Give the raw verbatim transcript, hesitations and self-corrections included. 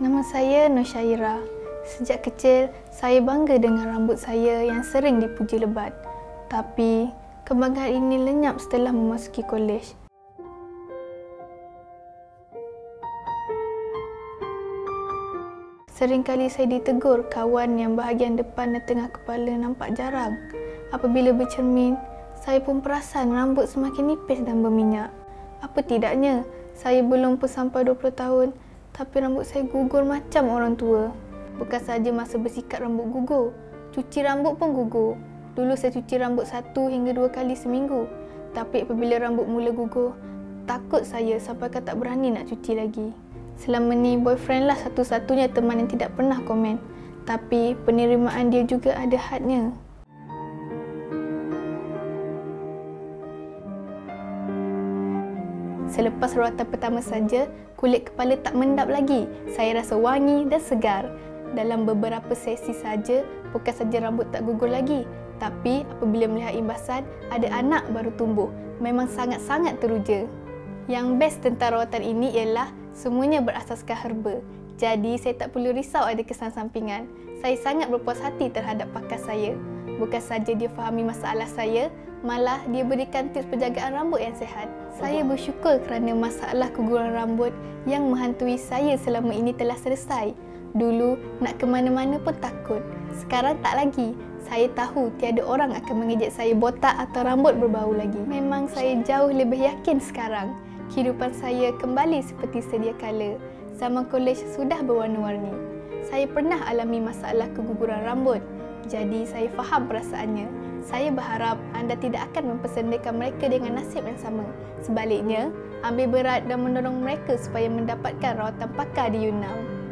Nama saya Nur Syaira. Sejak kecil, saya bangga dengan rambut saya yang sering dipuji lebat. Tapi, kebanggaan ini lenyap setelah memasuki kolej. Seringkali saya ditegur kawan yang bahagian depan dan tengah kepala nampak jarang. Apabila bercermin, saya pun perasan rambut semakin nipis dan berminyak. Apa tidaknya, saya belum pun sampai dua puluh tahun, tapi rambut saya gugur macam orang tua. Bukan sahaja masa bersikat rambut gugur, cuci rambut pun gugur. Dulu saya cuci rambut satu hingga dua kali seminggu. Tapi apabila rambut mula gugur, takut saya sampai kan tak berani nak cuci lagi. Selama ni, boyfriend lah satu-satunya teman yang tidak pernah komen. Tapi penerimaan dia juga ada hadnya. Selepas rawatan pertama saja, kulit kepala tak mendap lagi. Saya rasa wangi dan segar. Dalam beberapa sesi saja, bukan saja rambut tak gugur lagi, tapi apabila melihat imbasan, ada anak baru tumbuh. Memang sangat-sangat teruja. Yang best tentang rawatan ini ialah semuanya berasaskan herba. Jadi, saya tak perlu risau ada kesan sampingan. Saya sangat berpuas hati terhadap pakar saya. Bukan saja dia fahami masalah saya, malah dia berikan tips penjagaan rambut yang sihat. Saya bersyukur kerana masalah keguguran rambut yang menghantui saya selama ini telah selesai. Dulu, nak ke mana-mana pun takut. Sekarang tak lagi. Saya tahu tiada orang akan mengejek saya botak atau rambut berbau lagi. Memang saya jauh lebih yakin sekarang. Kehidupan saya kembali seperti sedia kala. Zaman kolej sudah berwarna-warni. Saya pernah alami masalah keguguran rambut. Jadi, saya faham perasaannya. Saya berharap anda tidak akan mempersendakan mereka dengan nasib yang sama. Sebaliknya, ambil berat dan mendorong mereka supaya mendapatkan rawatan pakar di Yunnan.